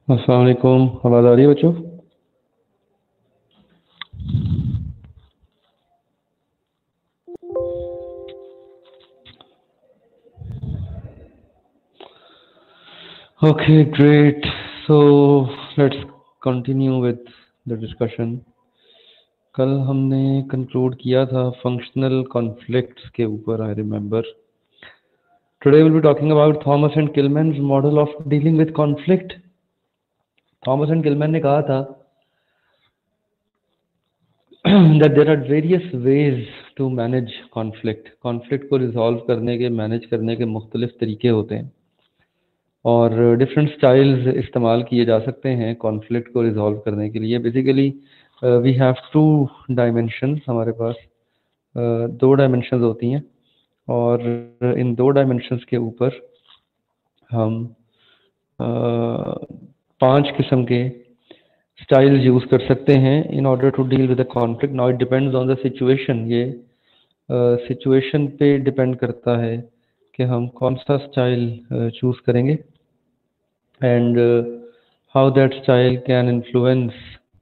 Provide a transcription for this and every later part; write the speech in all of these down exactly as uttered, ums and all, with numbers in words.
अस्सलाम वालेकुम। आवाज़ आ रही है बच्चों? Okay great. So let's continue with the discussion. कल हमने कंक्लूड किया था फंक्शनल कॉन्फ्लिक्ट्स के ऊपर, I remember. Today will be talking about Thomas and Kilmann's model of dealing with conflict. Thomas and Kilmann ने कहा था that there are various ways to manage conflict. Conflict को रिजॉल्व करने के, मैनेज करने के मुख्तलिफ तरीके होते हैं और डिफरेंट स्टाइल्स इस्तेमाल किए जा सकते हैं कॉन्फ्लिक्ट को रिजॉल्व करने के लिए। Basically we have two dimensions, हमारे पास uh, दो डायमेंशंस होती हैं और इन दो डायमेंशंस के ऊपर हम uh, पांच किस्म के स्टाइल्स यूज कर सकते हैं in order to deal with a conflict. Now it depends on the situation. ये सिचुएशन uh, पे डिपेंड करता है कि हम कौन सा स्टाइल चूज uh, करेंगे and uh, how that style can influence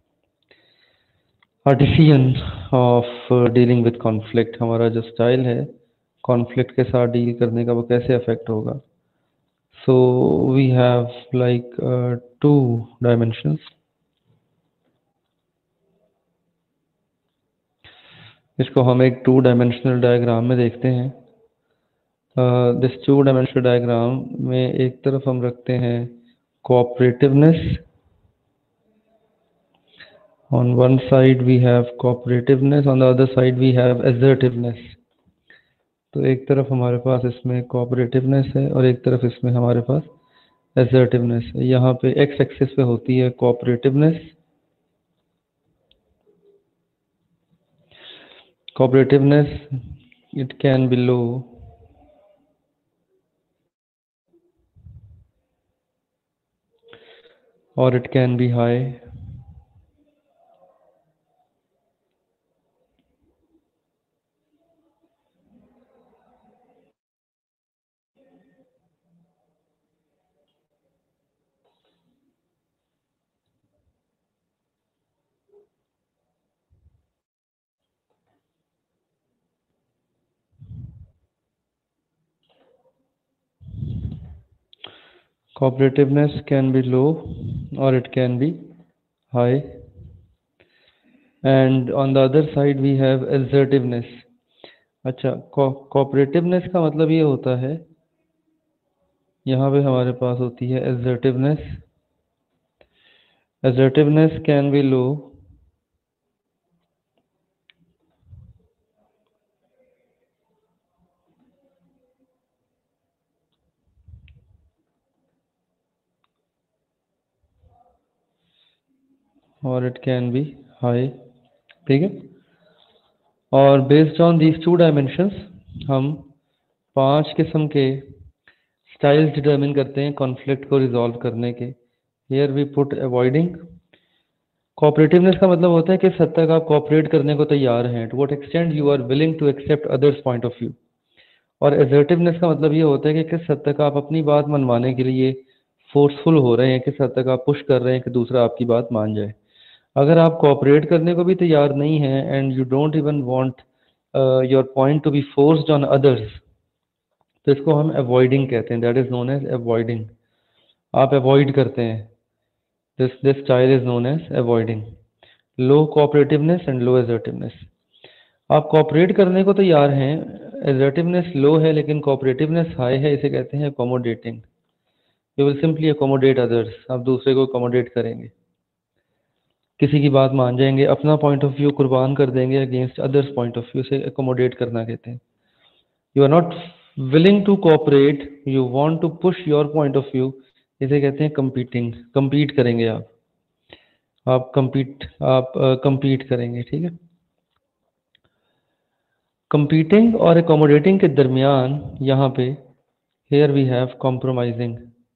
our decision of uh, dealing with conflict। हमारा जो स्टाइल है कॉन्फ्लिक्ट के साथ डील करने का वो कैसे अफेक्ट होगा। So we have like two dimensions. इसको हम एक टू डायमेंशनल डायग्राम में देखते हैं। दिस टू डायमेंशनल डायग्राम में एक तरफ हम रखते हैं cooperativeness। On one side we have cooperativeness, on the other side we have assertiveness। तो एक तरफ हमारे पास इसमें cooperativeness है और एक तरफ इसमें हमारे पास assertiveness है। यहाँ पे x एक्सिस पे होती है cooperativeness। Cooperativeness, it can be low or it can be high। Cooperativeness can be low or it can be high, and on the other side we have assertiveness। अच्छा, cooperativeness का मतलब ये होता है, यहाँ पे हमारे पास होती है assertiveness। Assertiveness can be low और इट कैन बी हाई। ठीक है, और based on these two dimensions हम पांच किस्म के स्टाइल्स डिटरमिन करते हैं कॉन्फ्लिक्ट को रिजॉल्व करने के। Here we put avoiding. Cooperativeness का मतलब होता है कि किस हद तक आप कोऑपरेट करने को तैयार हैं, to what extent you are willing to accept others point of view. और असर्टिवनेस का मतलब ये होता है कि किस हद तक आप अपनी बात मनवाने के लिए फोर्सफुल हो रहे हैं, किस हद तक आप पुश कर रहे हैं कि दूसरा आपकी बात मान जाए। अगर आप कोऑपरेट करने को भी तैयार नहीं हैं and you don't even want your point to be forced on others, तो इसको हम अवॉइडिंग कहते हैं। That is known as avoiding. आप अवॉइड करते हैं, this this style is known as avoiding. Low cooperativeness and low assertiveness. आप cooperate करने को तैयार हैं, असर्टिवनेस लो है लेकिन कोऑपरेटिवनेस हाई है, इसे कहते हैं accommodating. You will simply accommodate others. आप दूसरे को अकोमोडेट करेंगे, किसी की बात मान जाएंगे, अपना पॉइंट ऑफ व्यू कुर्बान कर देंगे against others point of view, से अकोमोडेट करना कहते हैं। You are not willing to cooperate, you want to push your point of view, इसे कहते हैं कंपीटिंग। कंपीट करेंगे आप आप कंपीट आप कंपीट uh, करेंगे। ठीक है, कंपीटिंग और अकोमोडेटिंग के दरमियान यहाँ पे हियर वी हैव कॉम्प्रोमाइजिंग।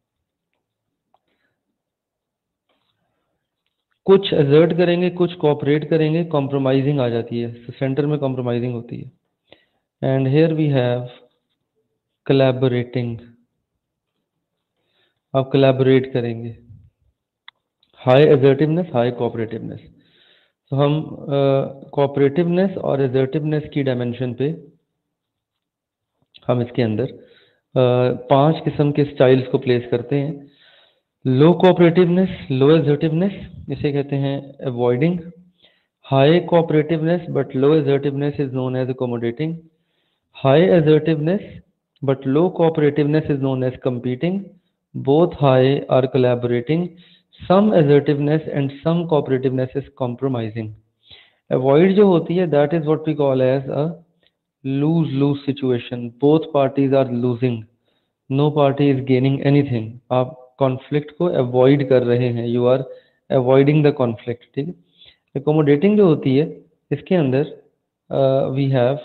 कुछ असर्ट करेंगे, कुछ कोऑपरेट करेंगे, कॉम्प्रोमाइजिंग आ जाती है, सेंटर में कॉम्प्रोमाइजिंग होती है। And here we have collaborating. आप कोलैबोरेट करेंगे। High assertiveness, high cooperativeness. तो हम कोऑपरेटिवनेस और एजर्टिवनेस की डायमेंशन पे हम इसके अंदर uh, पांच किस्म के स्टाइल्स को प्लेस करते हैं। लो कोऑपरेटिवनेस, लो एजर्टिवनेस, इसे कहते हैं avoiding. High cooperativeness but low assertiveness is known as accommodating. High assertiveness but low cooperativeness is known as competing. Both high are collaborating. Some assertiveness and some cooperativeness is compromising. Avoid जो होती है that is what we call as a lose-lose situation. Both parties are losing. No party is gaining anything. आप conflict को avoid कर रहे हैं. You are avoiding the conflict. ठीक है. Accommodating जो होती है इसके अंदर uh, we have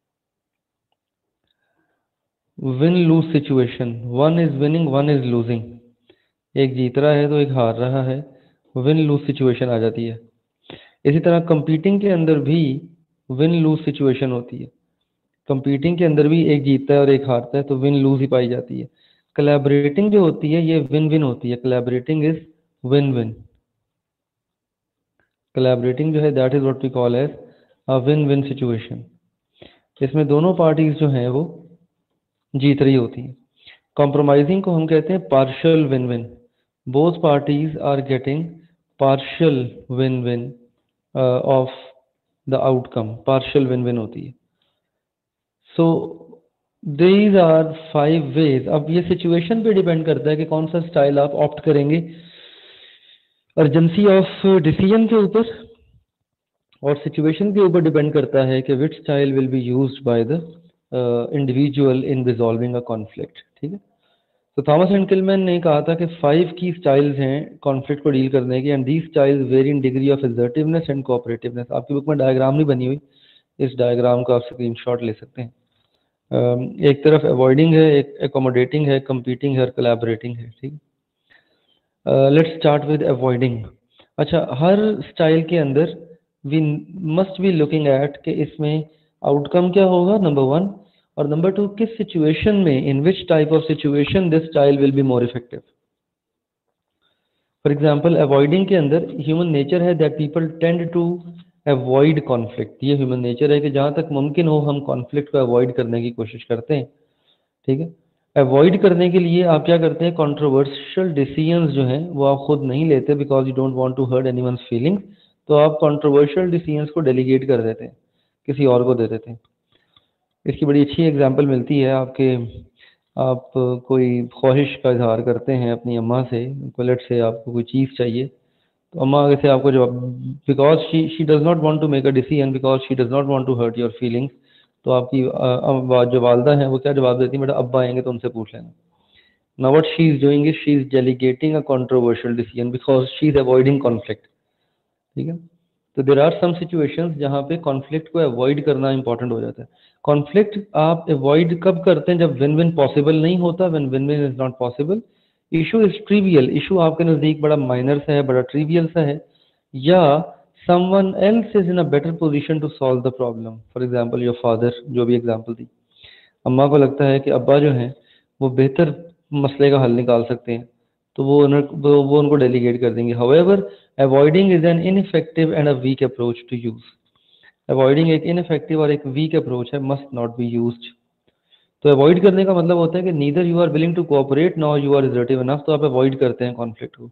win lose situation, one is winning one is losing, एक जीत रहा है तो एक हार रहा है, विन लूज सिचुएशन आ जाती है। इसी तरह कंपीटिंग के अंदर भी विन लूज सिचुएशन होती है। कंपीटिंग के अंदर भी एक जीतता है और एक हारता है तो विन लूज ही पाई जाती है। कोलैबोरेटिंग जो होती है ये विन विन होती है। Collaborating is win win. Collaborating जो है that is what we call as a win win situation. इसमें दोनों पार्टीज जो हैं वो जीत रही होती है। कॉम्प्रोमाइजिंग को हम कहते हैं partial win win. Both parties are getting partial win win of the outcome, partial win win होती है। So these are five ways. अब ये सिचुएशन पे डिपेंड करता है कि कौन सा स्टाइल आप ऑप्ट करेंगे, अर्जेंसी ऑफ डिसीजन के ऊपर और सिचुएशन के ऊपर डिपेंड करता है कि which style will be used by the individual in resolving a conflict. ठीक है। तो थॉमस एंड किलमैन ने कहा था कि फाइव की स्टाइल्स हैं कॉन्फ्लिक्ट को डील करने की, and these styles vary in degree of assertiveness and cooperativeness. आपकी बुक में डायग्राम नहीं बनी हुई, इस डायग्राम का आप स्क्रीनशॉट ले सकते हैं। um, एक तरफ अवॉइडिंग है, एक एकोमोडेटिंग है, कंपीटिंग है और कोलैबोरेटिंग है। ठीक। Let's start with avoiding. अच्छा, हर स्टाइल के अंदर we must be looking at कि इसमें आउटकम क्या होगा, नंबर वन, और नंबर टू किस सिचुएशन में, in which type of situation this style will be more effective. For example avoiding के अंदर ह्यूमन नेचर है that people tend to avoid conflict. ये ह्यूमन नेचर है कि जहां तक मुमकिन हो हम कॉन्फ्लिक्ट को अवॉइड करने की कोशिश करते हैं। ठीक है। अवॉइड करने के लिए आप क्या करते हैं, कंट्रोवर्शियल डिसीजंस जो हैं वो आप खुद नहीं लेते because you don't want to hurt anyone's feelings. तो आप कंट्रोवर्शियल डिसीजंस को डेलीगेट कर देते हैं, किसी और को दे देते हैं। इसकी बड़ी अच्छी एग्जांपल मिलती है आपके, आप कोई ख्वाहिश का इजहार करते हैं अपनी अम्मा से, लेट से आपको कोई चीज़ चाहिए तो अम्मा आगे से आपको जवाब, because she she does not want to make a decision because she does not want to hurt your feelings, तो आपकी अ, जो वालदा हैं वो क्या जवाब देती है, बेटा अब्बा आएंगे तो उनसे पूछ लेना। Now what she is doing is she is delegating a controversial decision because she is avoiding conflict. ठीक है। तो देर आर सम सिचुएशंस जहाँ पे कॉन्फ्लिक्ट को अवॉइड करना इंपॉर्टेंट हो जाता है। कॉन्फ्लिक्ट आप अवॉइड कब करते हैं, जब विन विन पॉसिबल नहीं होता, when win win is not possible, issue is trivial, issue आपके नज़दीक बड़ा माइनर सा है, बड़ा ट्रिवियल सा है, या someone else is in a better position to solve the problem. For example your father, जो भी एग्जांपल दी, अम्मा को लगता है कि अब्बा जो हैं वो बेहतर मसले का हल निकाल सकते हैं तो वो उन्हें- वो, वो उनको डेलीगेट कर देंगे। However avoiding is an ineffective and a weak approach to use. Avoiding एक इनइफेक्टिव और एक वीक अप्रोच है, मस्ट नॉट बी यूज्ड। तो अवॉइड करने का मतलब होता है कि neither you are willing to cooperate nor you are assertive enough, तो आप अवॉइड करते हैं कॉन्फ्लिक्ट को।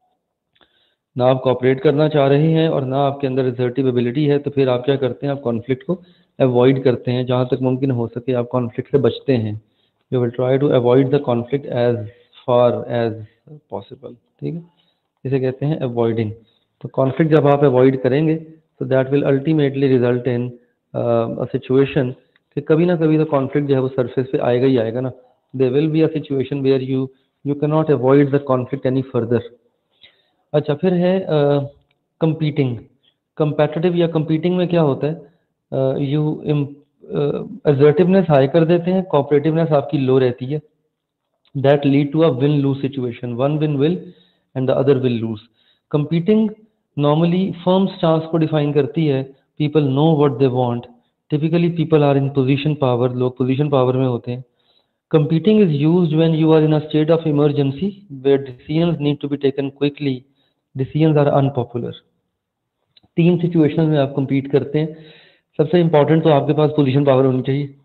ना आप कोऑपरेट करना चाह रहे हैं और ना आपके अंदर रिजर्टिव एबिलिटी है, तो फिर आप क्या करते हैं, आप कॉन्फ्लिक्ट को अवॉइड करते हैं। जहाँ तक मुमकिन हो सके आप कॉन्फ्लिक्ट से बचते हैं। You will try to avoid the conflict as far as possible. ठीक है, इसे कहते हैं अवॉइडिंग। तो कॉन्फ्लिक्ट जब आप अवॉइड करेंगे तो that will ultimately result in a situation कि कभी ना कभी तो कॉन्फ्लिक्ट जो है वो सरफेस पे आएगा ही आएगा ना। There will be a situation where you you can not avoid the conflict any further. अच्छा, फिर है कंपीटिंग। कंपेटिटिव या कंपीटिंग में क्या होता है, यू असर्टिवनेस हाई कर देते हैं, कोऑपरेटिवनेस आपकी लो रहती है, that lead to a win lose situation, one win will and the other will lose. Competing normally firm stance को डिफाइन करती है, people know what they want, typically people are in position power, लोग position power में होते हैं। Competing is used when you are in a state of emergency where decisions need to be taken quickly decisions are unpopular. तीन situations में आप compete करते हैं। सबसे इंपॉर्टेंट तो आपके पास पोजीशन पावर होनी चाहिए।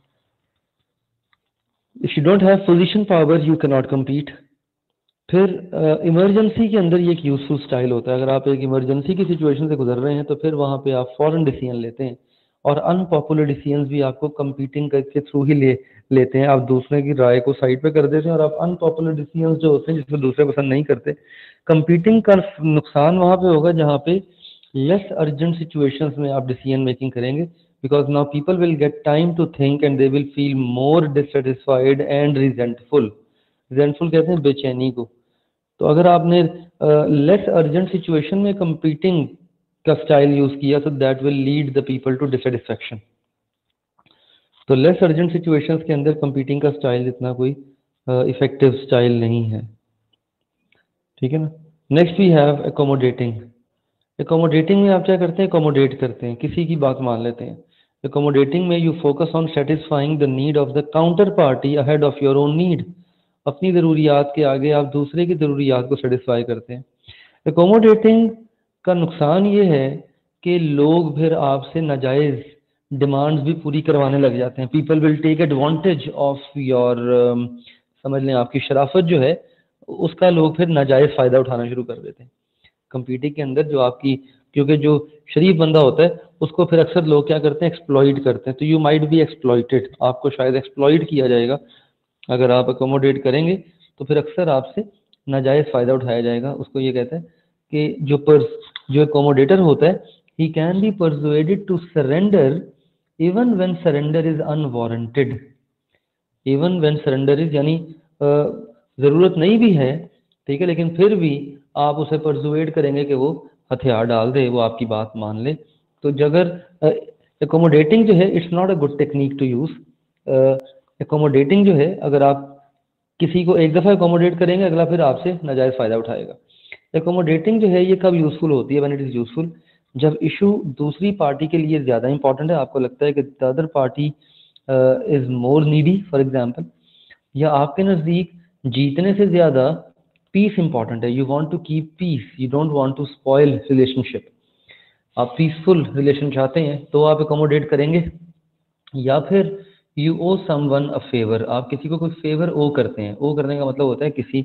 If you don't have position power you can not compete। फिर इमरजेंसी uh, के अंदर ये एक यूजफुल स्टाइल होता है। अगर आप एक इमरजेंसी की सिचुएशन से गुजर रहे हैं तो फिर वहाँ पे आप फॉरन डिसीजन लेते हैं, और अनपॉपुलर डिसीजंस भी आपको कंपीटिंग के थ्रू ही ले लेते हैं। आप दूसरे की राय को साइड पे कर देते हैं और आप अनपॉपुलर डिसीजंस जो होते हैं जिसमें दूसरे पसंद नहीं करते। कंपीटिंग का नुकसान वहाँ पे होगा जहाँ पे लेस अर्जेंट सिचुएशंस में आप डिसीजन मेकिंग करेंगे, because now people will get time to think and they will feel more dissatisfied and resentful. Resentful कहते हैं बेचैनी को। तो अगर आपने लेस अर्जेंट सिचुएशन में कंपीटिंग का स्टाइल यूज किया तो that will lead the people to dissatisfaction. तो लेस अर्जेंट सिचुएशंस के अंदर कंपीटिंग का स्टाइल इतना कोई इफेक्टिव uh, स्टाइल नहीं है। ठीक है ना। Next we have accommodating. Accommodating में आप क्या करते हैं? एकोमोडेट करते हैं, किसी की बात मान लेते हैं। एकोमोडेटिंग में you focus on satisfying the need of the counter party ahead of your own need. अपनी ज़रूरियात के आगे आप दूसरे की ज़रूरियात को सेटिस्फाई करते हैं। एकोमोडेटिंग का नुकसान ये है कि लोग फिर आपसे नाजायज़ डिमांड्स भी पूरी करवाने लग जाते हैं। People will take advantage of your, समझ लें आपकी शराफत जो है उसका लोग फिर नाजायज़ फ़ायदा उठाना शुरू कर देते हैं कंपीटिंग के अंदर। जो आपकी, क्योंकि जो शरीफ बंदा होता है उसको फिर अक्सर लोग क्या करते हैं? एक्सप्लॉइट करते हैं। तो यू माइट बी एक्सप्लॉइटेड, आपको शायद एक्सप्लॉइट किया जाएगा। अगर आप अकोमोडेट करेंगे तो फिर अक्सर आपसे नाजायज़ फ़ायदा उठाया जाएगा। उसको ये कहते हैं कि जो पर्स जो अकोमोडेटर होता है, he can be persuaded to surrender even when surrender is unwarranted. Even when surrender is यानी ज़रूरत नहीं भी है, ठीक है, लेकिन फिर भी आप उसे परसुएड करेंगे कि वो हथियार डाल दे, वो आपकी बात मान ले। तो अगर एकोमोडेटिंग जो है it's not a good technique to use. Accommodating जो है, अगर आप किसी को एक दफ़ा एकोमोडेट करेंगे, अगला फिर आपसे नाजायज़ फ़ायदा उठाएगा। एकोमोडेटिंग जो है ये कब यूज़फुल होती है? व्हेन इट इज़ यूज़फुल, जब इशू दूसरी पार्टी के लिए ज़्यादा इंपॉर्टेंट है। आपको लगता है कि the other party is more needy for example, या आपके नज़दीक जीतने से ज़्यादा पीस इंपॉर्टेंट है। You want to keep peace, you don't want to spoil relationship. आप पीसफुल रिलेशन चाहते हैं तो आप एकोमोडेट करेंगे। या फिर you owe someone a favour, आप किसी को कोई फेवर ओ करते हैं। ओ करने का मतलब होता है किसी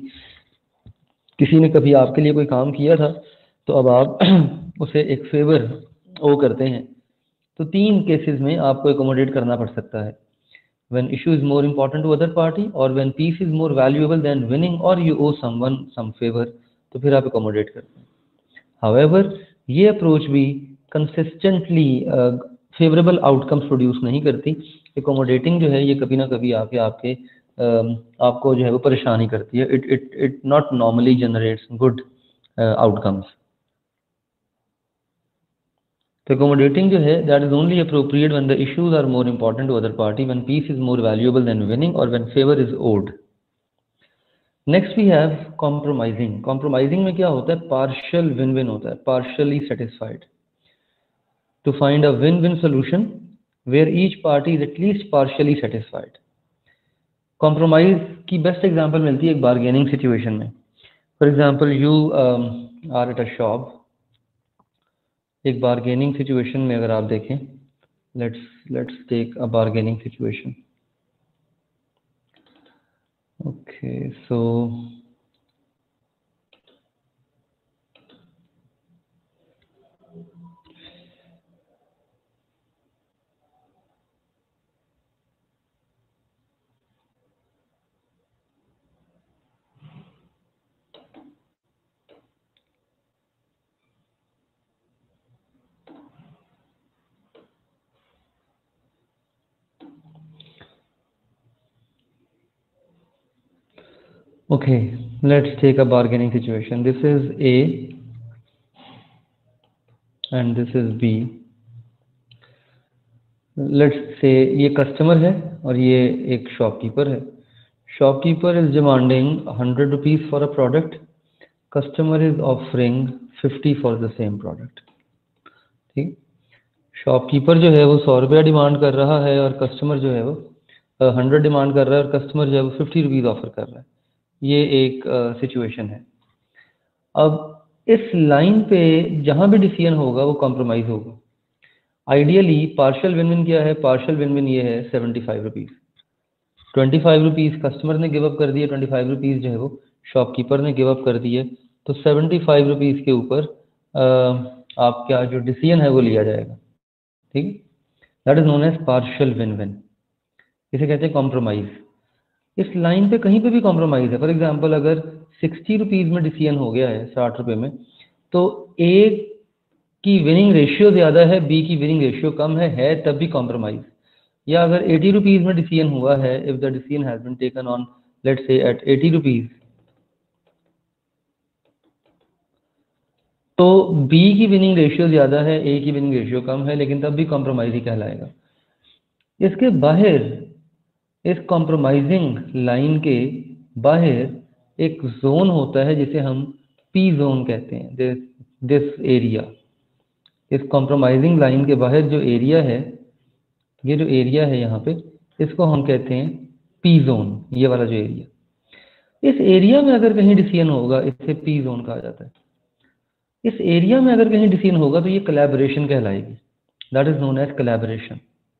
किसी ने कभी आपके लिए कोई काम किया था तो अब आप उसे एक फेवर ओ करते हैं। तो तीन केसेस में आपको एकोमोडेट करना पड़ सकता है। when issue is more important to other party, or when peace is more valuable than winning, or you owe someone some favor, तो फिर आप accommodate करते हैं। However, ये अप्रोच भी consistently uh, favorable outcomes produce नहीं करती। accommodating जो है ये कभी ना कभी आके आपके uh, आपको जो है वो परेशानी करती है। it it it not normally generates good uh, outcomes। तो accommodating जो है that is only appropriate when the issues are more important to other party, when peace is more valuable than winning, or when favor is owed। Next we have compromising। compromising में क्या होता है? partial win-win होता है, partially satisfied, to find a win-win solution where each party is at least partially satisfied। compromise की best example मिलती है एक bargaining situation में। for example you um, are at a shop। एक बार्गेनिंग सिचुएशन में अगर आप देखें, let's let's take a bargaining situation. Okay, so okay, let's take a bargaining situation। this is A and this is B। let's say ये customer है और ये एक शॉपकीपर है। Shopkeeper is demanding hundred rupees for a product, customer is offering fifty for the same product. ठीक, shopkeeper जो है वो सौ रुपया डिमांड कर रहा है और कस्टमर जो है वो हंड्रेड डिमांड कर रहा है और कस्टमर जो है वो फिफ्टी रुपीज़ ऑफर कर रहा है। ये एक सिचुएशन uh, है। अब इस लाइन पे जहां भी डिसीजन होगा वो कॉम्प्रोमाइज होगा। आइडियली पार्शियल विन विन क्या है? पार्शियल विन विन ये है seventy five rupees. Twenty five rupees customer ने गिव अप कर दिए, ट्वेंटी फाइव रुपीज़ जो है वो शॉपकीपर ने गिव अप कर दिए, तो सेवेंटी फाइव रुपीज़ के ऊपर आपका जो डिसीजन है वो लिया जाएगा। ठीक है, that is known as partial win win, इसे कहते हैं कॉम्प्रोमाइज। इस लाइन पे कहीं पे भी कॉम्प्रोमाइज है। फॉर एग्जांपल अगर सिक्सटी रुपीज़ में डिसीजन हो गया है, साठ रुपये में, तो ए की विनिंग रेशियो ज़्यादा है, बी की विनिंग रेशियो कम है है तब भी कॉम्प्रोमाइज। या अगर एटी रुपीज़ में डिसीजन हुआ है, if the decision has been taken on let's say eight eighty rupees, तो बी की विनिंग रेशियो ज़्यादा है, ए की विनिंग रेशियो कम है, लेकिन तब भी कॉम्प्रोमाइज ही कहलाएगा। इसके बाहर, इस कॉम्प्रोमाइजिंग लाइन के बाहर एक जोन होता है जिसे हम पी जोन कहते हैं। दिस दिस एरिया, इस कॉम्प्रोमाइजिंग लाइन के बाहर जो एरिया है, ये जो एरिया है यहाँ पे, इसको हम कहते हैं पी जोन। ये वाला जो एरिया, इस एरिया में अगर कहीं डिसीजन होगा, इसे पी जोन कहा जाता है। इस एरिया में अगर कहीं डिसीजन होगा तो ये कोलैबोरेशन कहलाएगी। That is known as collaboration.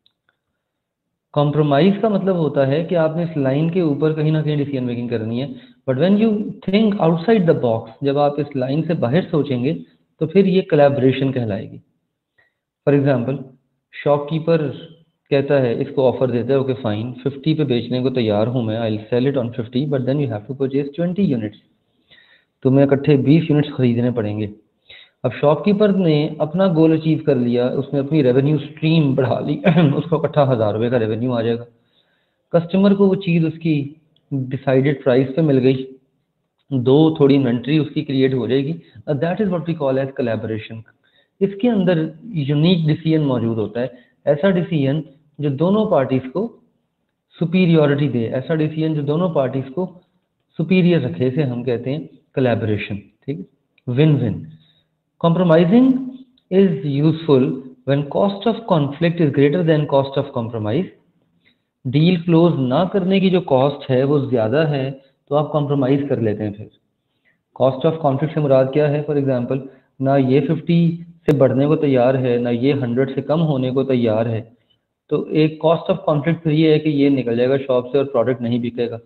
Compromise का मतलब होता है कि आपने इस लाइन के ऊपर कहीं ना कहीं डिसीजन मेकिंग करनी है, but when you think outside the box, जब आप इस लाइन से बाहर सोचेंगे तो फिर ये कोलैबोरेशन कहलाएगी। फॉर एग्जांपल, शॉपकीपर कहता है, इसको ऑफर देता है, ओके फाइन, फिफ्टी पे बेचने को तैयार हूँ मैं, I will sell it on fifty, but then you have to purchase twenty units. तुम्हें इकट्ठे बीस यूनिट्स खरीदने पड़ेंगे। अब शॉपकीपर ने अपना गोल अचीव कर लिया, उसने अपनी रेवेन्यू स्ट्रीम बढ़ा ली उसको इकट्ठा हज़ार रुपये का रेवेन्यू आ जाएगा। कस्टमर को वो चीज़ उसकी डिसाइडेड प्राइस पे मिल गई, दो थोड़ी इन्वेंट्री उसकी क्रिएट हो जाएगी। That is what we call as collaboration. इसके अंदर यूनिक डिसीजन मौजूद होता है, ऐसा डिसीजन जो दोनों पार्टीज को सुपीरियॉरिटी दे, ऐसा डिसीजन जो दोनों पार्टीज को सुपीरियर रखे, इसे हम कहते हैं कोलैबोरेशन। ठीक है, win win. Compromising is useful when cost of conflict is greater than cost of compromise. Deal close ना करने की जो कॉस्ट है वो ज़्यादा है तो आप कॉम्प्रोमाइज़ कर लेते हैं। फिर कॉस्ट ऑफ कॉन्फ्लिक्ट से मुराद क्या है? फॉर एग्जांपल, ना ये फिफ्टी से बढ़ने को तैयार है, ना ये हंड्रेड से कम होने को तैयार है, तो एक कॉस्ट ऑफ कॉन्फ्लिक्ट फिर ये है कि ये निकल जाएगा शॉप से और प्रोडक्ट नहीं बिकेगा।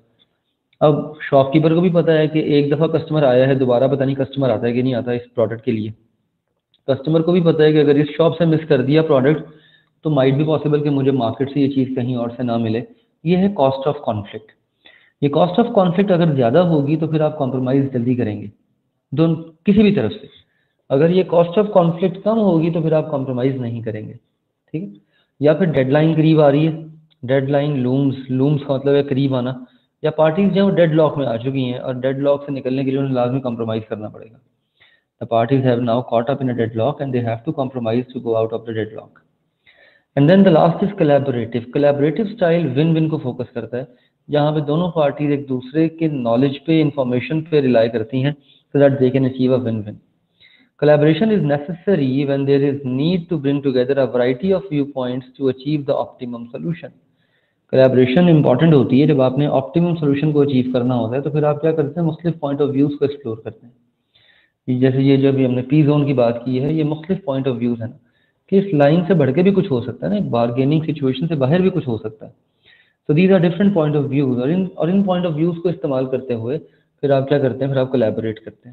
अब शॉपकीपर को भी पता है कि एक दफ़ा कस्टमर आया है, दोबारा पता नहीं कस्टमर आता है कि नहीं आता इस प्रोडक्ट के लिए। कस्टमर को भी पता है कि अगर इस शॉप से मिस कर दिया प्रोडक्ट तो माइट भी पॉसिबल कि मुझे मार्केट से ये चीज़ कहीं और से ना मिले। ये है कॉस्ट ऑफ कॉन्फ्लिक्ट। ये कॉस्ट ऑफ कॉन्फ्लिक्ट अगर ज़्यादा होगी तो फिर आप कॉम्प्रोमाइज़ जल्दी करेंगे, दोनों किसी भी तरफ से। अगर ये कॉस्ट ऑफ कॉन्फ्लिक्ट कम होगी तो फिर आप कॉम्प्रोमाइज़ नहीं करेंगे। ठीक है, या फिर डेडलाइन करीब आ रही है, डेडलाइन लूम्स, लूम्स का मतलब है करीब आना, या पार्टीज जो डेड लॉक में आ चुकी हैं और डेड लॉक से निकलने के लिए उन्हें लाजमी कॉम्प्रोमाइज़ करना पड़ेगा। The parties have now caught up in a deadlock and they have to compromise to go out of the deadlock. And then the last is collaborative. Collaborative style win-win को focus करता है, जहाँ पे दोनों parties एक दूसरे के knowledge पे, इंफॉर्मेशन पे रिलाई करती हैं so that they can achieve a win-win. Collaboration is necessary when there is need to bring together a variety of viewpoints to achieve the optimum solution. Collaboration important होती है जब आपने optimum solution को achieve करना होता है, तो फिर आप क्या करते हैं? मुख्तलिफ point of views को explore करते हैं। जैसे ये जो भी हमने पी जोन की बात की है, ये मुख्तलिफ पॉइंट ऑफ व्यूज़ है ना, कि इस लाइन से बढ़ के भी कुछ हो सकता है ना, एक बारगेनिंग सिचुएशन से बाहर भी कुछ हो सकता है। तो these are different point of views, और इन और इन पॉइंट ऑफ व्यूज़ को इस्तेमाल करते हुए फिर आप क्या करते हैं? फिर आप कोलैबोरेट करते हैं।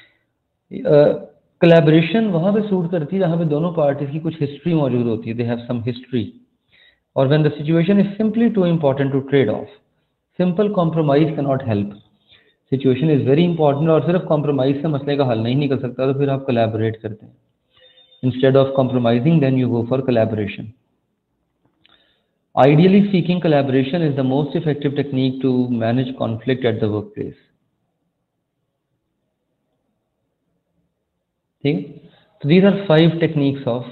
कोलैबोरेशन वहाँ पे सूट करती है जहाँ पे दोनों पार्टीज की कुछ हिस्ट्री मौजूद होती है, दे हैव सम हिस्ट्री, और when the situation is simply too important to trade off, simple compromise can not help. Situation is very important और सिर्फ कॉम्प्रोमाइज़ से मसले का हल नहीं निकल सकता, तो फिर आप कोलैबोरेट करते हैं। Instead of compromising then you go for collaboration. Ideally speaking, collaboration is the most effective technique to manage conflict at the work place. ठीक, तो these are five techniques of,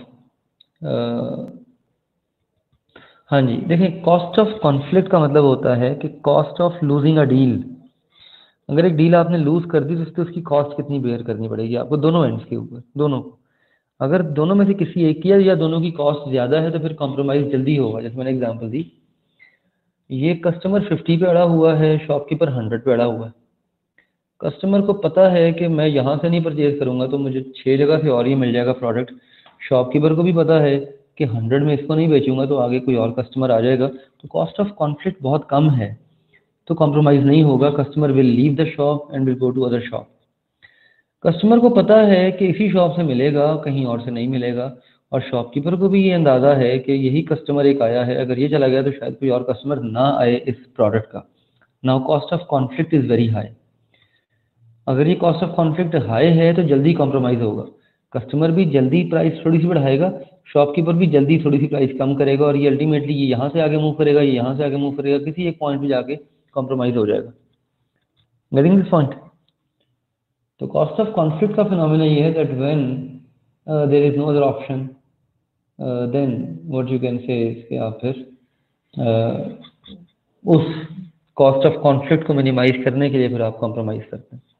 हाँ जी देखिए, कॉस्ट ऑफ कॉन्फ्लिक्ट का मतलब होता है कि cost of losing a deal. अगर एक डील आपने लूज कर दी तो उसकी उसकी कॉस्ट कितनी बेयर करनी पड़ेगी आपको, दोनों एंड्स के ऊपर, दोनों को। अगर दोनों में से किसी एक की है या दोनों की कॉस्ट ज़्यादा है तो फिर कॉम्प्रोमाइज़ जल्दी होगा। जैसे मैंने एग्जांपल दी, ये कस्टमर फिफ्टी पे अड़ा हुआ है, शॉपकीपर हंड्रेड पे अड़ा हुआ है। कस्टमर को पता है कि मैं यहाँ से नहीं परचेज करूँगा तो मुझे छः जगह से और ही मिल जाएगा प्रोडक्ट। शॉपकीपर को भी पता है कि हंड्रेड में इसको नहीं बेचूंगा तो आगे कोई और कस्टमर आ जाएगा, तो कॉस्ट ऑफ कॉन्फ्लिक्ट बहुत कम है, तो कॉम्प्रोमाइज़ नहीं होगा। Customer will leave the shop and will go to other shop. Customer को पता है कि इसी शॉप से मिलेगा, कहीं और से नहीं मिलेगा, और शॉपकीपर को भी ये अंदाज़ा है कि यही कस्टमर एक आया है, अगर ये चला गया तो शायद कोई और कस्टमर ना आए इस प्रोडक्ट का। Now cost of conflict is very high. अगर ये कॉस्ट ऑफ कॉन्फ्लिक्ट हाई है तो जल्दी कॉम्प्रोमाइज़ होगा, कस्टमर भी जल्दी प्राइस थोड़ी सी बढ़ाएगा, शॉपकीपर भी जल्दी थोड़ी सी प्राइस कम करेगा, और ये अल्टीमेटली ये यहाँ से आगे मूव करेगा, ये यहाँ से आगे मूव करेगा, किसी एक पॉइंट पे जाके कॉम्प्रोमाइज़ हो जाएगा। Getting this point? तो कॉस्ट ऑफ कॉन्फ्लिक्ट का फिनोमेना ये है that when there is no other option then what you can say कि आप फिर uh, उस कॉस्ट ऑफ कॉन्फ्लिक्ट को मिनिमाइज करने के लिए फिर आप कॉम्प्रोमाइज़ करते हैं।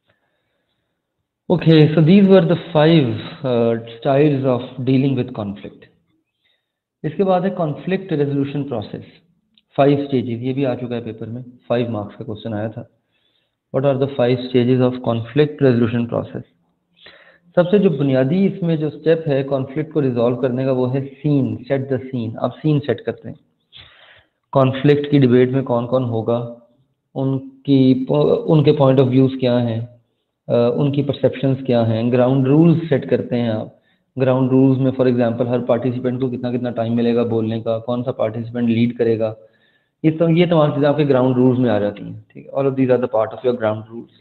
Okay, so these were the five uh, styles of dealing with conflict. इसके बाद है conflict resolution process. Five stages, ये भी आ चुका है पेपर में, five marks का क्वेश्चन आया था। What are the five stages of conflict resolution process? सबसे जो बुनियादी इसमें जो स्टेप है कॉन्फ्लिक्ट को रिजॉल्व करने का वो है सीन, सेट द सीन। आप सीन सेट करते हैं, कॉन्फ्लिक्ट की डिबेट में कौन कौन होगा, उनकी उनके पॉइंट ऑफ व्यूज़ क्या हैं, Uh, उनकी परसेप्शंस क्या हैं, ग्राउंड रूल्स सेट करते हैं आप। ग्राउंड रूल्स में फॉर एग्जांपल हर पार्टिसिपेंट को कितना कितना टाइम मिलेगा बोलने का, कौन सा पार्टिसिपेंट लीड करेगा, ये तो ये तमाम चीज़ें आपके ग्राउंड रूल्स में आ जाती हैं। ठीक है, all of these are the part of your ground rules.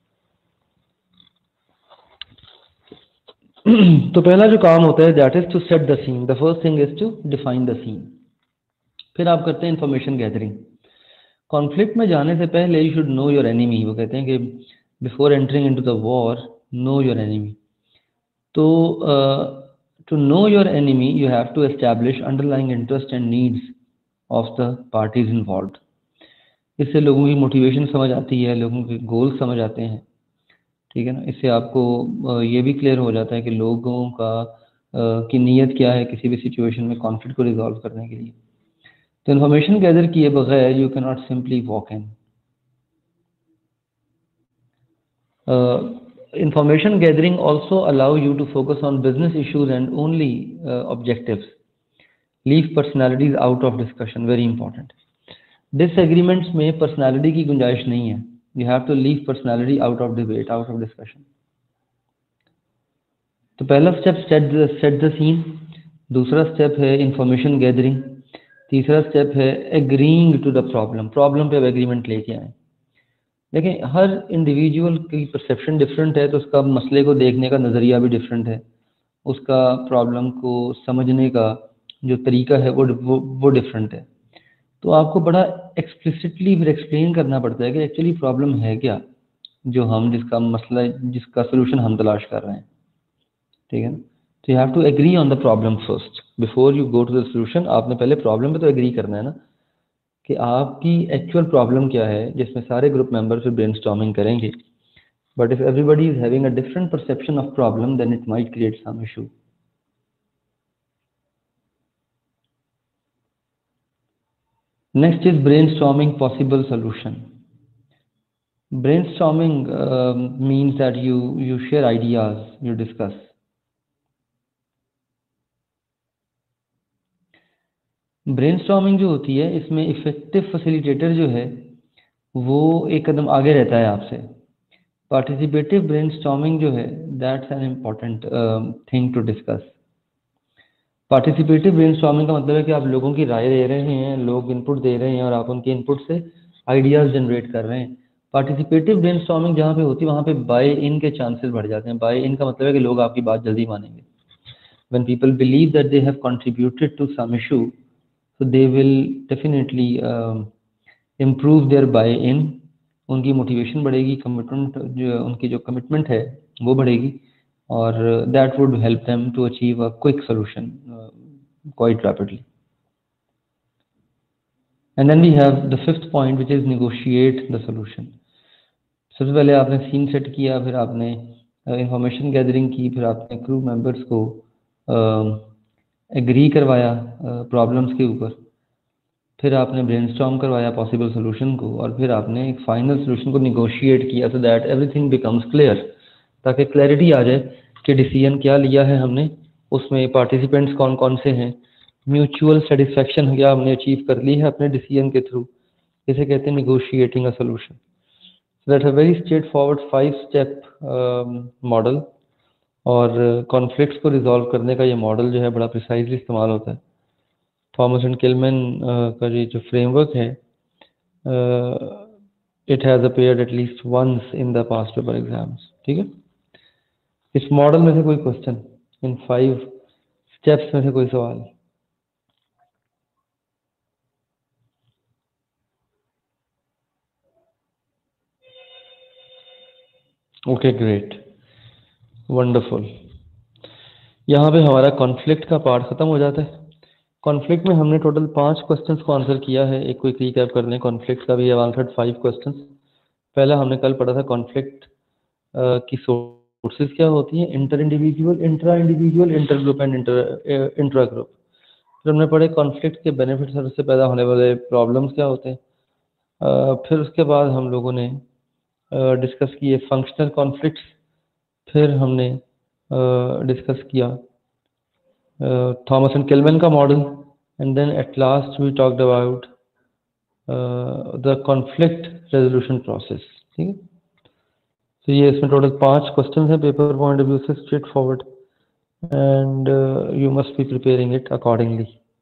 तो पहला जो काम होता है that is to set the scene. The first thing is to define the scene. फिर आप करते हैं इंफॉर्मेशन गैदरिंग। कॉन्फ्लिक्ट में जाने से पहले you should know your enemy. वो कहते हैं कि before entering into the war know your enemy. तो to know your enemy you have to establish underlying interest and needs of the parties involved. इससे लोगों की मोटिवेशन समझ आती है, लोगों के गोल समझ आते हैं। ठीक है ना, इससे आपको uh, ये भी क्लियर हो जाता है कि लोगों का uh, की नीयत क्या है किसी भी सिचुएशन में कॉन्फ्लिक्ट को रिजॉल्व करने के लिए। तो इन्फॉर्मेशन गैदर किए बगैर you can not simply walk in. Information gathering also allow you to focus on business issues and only uh, objectives. Leave personalities out of discussion, very important. Disagreements में personality की गुंजाइश नहीं है. You have to leave personality out of debate, out of discussion. तो पहला step set the set the scene, दूसरा step है information gathering, तीसरा स्टेप है agreeing to the problem. Problem पे अब एग्रीमेंट लेके आए। देखिए हर इंडिविजुअल की परसेप्शन डिफरेंट है, तो उसका मसले को देखने का नज़रिया भी डिफरेंट है, उसका प्रॉब्लम को समझने का जो तरीका है वो वो, वो डिफरेंट है। तो आपको बड़ा एक्सप्लिसिटली फिर एक्सप्लेन करना पड़ता है कि एक्चुअली प्रॉब्लम है क्या, जो हम जिसका मसला जिसका सोल्यूशन हम तलाश कर रहे हैं। ठीक है, तो you have to agree on the problem first before you go to the solution. आपने पहले प्रॉब्लम पे तो एग्री करना है ना कि आपकी एक्चुअल प्रॉब्लम क्या है, जिसमें सारे ग्रुप मेंबर फिर ब्रेनस्टॉर्मिंग करेंगे। But if everybody is having a different perception of problem then it might create some issue. Next is brainstorming possible solution. Brainstorming means that you you share ideas, you discuss. Brainstorming जो होती है इसमें effective facilitator जो है वो एक कदम आगे रहता है आपसे। पार्टिसिपेटिव ब्रेनस्टॉर्मिंग जो है that's an important thing to discuss. Participative brainstorming का मतलब है कि आप लोगों की राय दे रहे हैं, लोग इनपुट दे रहे हैं और आप उनके इनपुट से आइडियाज जनरेट कर रहे हैं। पार्टिसिपेटिव ब्रेनस्टॉर्मिंग जहाँ पे होती है वहाँ पे बाय इन के चांसेस बढ़ जाते हैं। बाय इन का मतलब है कि लोग आपकी बात जल्दी मानेंगे। When people believe that they have contributed to some issue so they will definitely uh, improve their buy-in, उनकी मोटिवेशन बढ़ेगी, कमिटमेंट जो उनकी जो कमिटमेंट है वो बढ़ेगी, और that would help them to achieve a quick solution uh, quite rapidly. And then we have the fifth point which is negotiate the solution. सबसे पहले आपने सीन सेट किया, फिर आपने इंफॉर्मेशन गैदरिंग की, फिर आपने क्रू मेंबर्स को एग्री uh, करवाया प्रॉब्लम्स uh, के ऊपर। फिर आपने ब्रेनस्टॉर्म करवाया पॉसिबल सोल्यूशन को, और फिर आपने एक फाइनल सोल्यूशन को निगोशिएट किया so that everything becomes clear, ताकि क्लैरिटी आ जाए कि डिसीजन क्या लिया है हमने, उसमें पार्टिसिपेंट्स कौन कौन से हैं, म्यूचुअल सेटिस्फेक्शन क्या हमने अचीव कर ली है अपने डिसीजन के थ्रू। इसे कहते हैं negotiating a solution. That's a very straight forward five step model, और कॉन्फ्लिक्ट्स को रिजॉल्व करने का ये मॉडल जो है बड़ा प्रिसाइजली इस्तेमाल होता है। थॉमस एंड किलमैन का ये जो फ्रेमवर्क है, it has appeared at least once in the past paper exams. ठीक है, इस मॉडल में से कोई क्वेश्चन, इन फाइव स्टेप्स में से कोई सवाल? Okay great, wonderful. यहाँ पे हमारा कॉन्फ्लिक्ट का पार्ट खत्म हो जाता है। कॉन्फ्लिक्ट में हमने टोटल पांच क्वेश्चंस को आंसर किया है। एक क्विक रिकैप कर लें, कॉन्फ्लिक्ट का भी आंसर्ड फाइव क्वेश्चंस। पहला हमने कल पढ़ा था कॉन्फ्लिक्ट की सोर्सेज क्या होती हैं, inter individual, intra individual, inter group and inter intra group. फिर हमने पढ़े कॉन्फ्लिक्ट के बेनिफिट्स और उससे पैदा होने वाले प्रॉब्लम्स क्या होते हैं। अ, फिर उसके बाद हम लोगों ने डिस्कस किए फंक्शनल कॉन्फ्लिक्ट्स। फिर हमने डिस्कस किया थॉमस एंड किलमैन का model, and then at last we talked about the conflict resolution process. ठीक है, तो ये इसमें टोटल पांच क्वेश्चन हैं पेपर पॉइंट ऑफ व्यू से, straight forward, and you must be preparing it accordingly.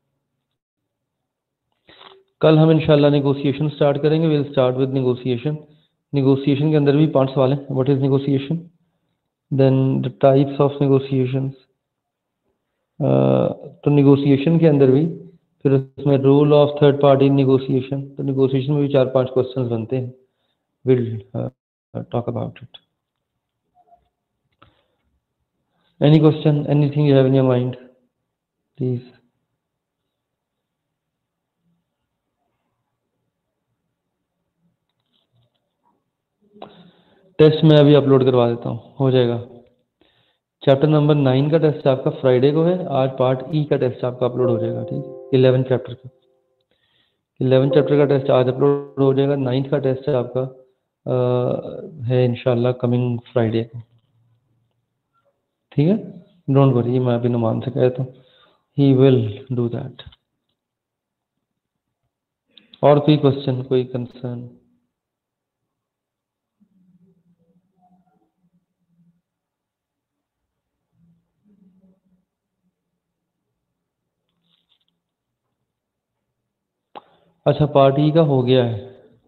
कल हम इंशाल्लाह नेगोशिएशन स्टार्ट करेंगे। Will start with negotiation. Negotiation के अंदर भी पांच सवाल हैं। What is negotiation, then the types of negotiations. तो नेगोशिएशन के अंदर भी फिर उसमें role of third party negotiation, तो नेगोशिएशन में भी चार पांच क्वेश्चंस बनते हैं। Will talk about it. Any question, anything you have in your mind, please. Test मैं अभी अपलोड करवा देता हूँ, हो जाएगा। चैप्टर नंबर नाइन का टेस्ट आपका फ्राइडे को है। आज पार्ट ई का टेस्ट आपका अपलोड हो जाएगा। ठीक, इलेवन चैप्टर का इलेवन चैप्टर का टेस्ट आज अपलोड हो जाएगा। नाइन्थ का टेस्ट आपका अ, है इंशाल्लाह कमिंग फ्राइडे को। ठीक है, डोंट वरी, मैं अभी नुमान से कहता हूँ, ही विल डू दैट। और कोई क्वेश्चन, कोई कंसर्न? अच्छा, पार्ट ई का हो गया है।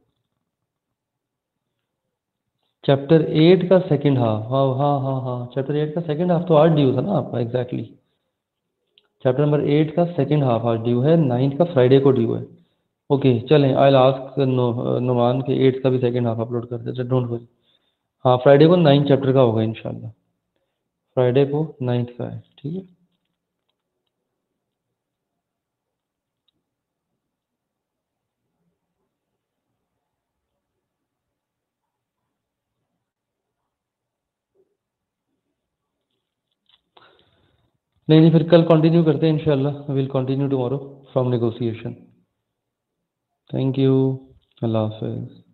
चैप्टर एट का सेकंड हाफ, हाँ हाँ हाँ हाँ, चैप्टर एट का सेकंड हाफ तो आज ड्यू था ना आपका, एग्जैक्टली। चैप्टर नंबर एट का सेकंड हाफ आज ड्यू है, नाइन्थ का फ्राइडे को ड्यू है। ओके चलें, आई आस्क नुमान के एट का भी सेकंड हाफ अपलोड कर देते, डोंट वरी। हाँ, फ्राइडे को नाइन चैप्टर का होगा इंशाल्लाह, फ्राइडे को नाइन्थ का है। ठीक है, नहीं नहीं, फिर कल कंटिन्यू करते हैं इंशाल्लाह। Will continue tomorrow from negotiation. Thank you, अल्लाह हाफिज़।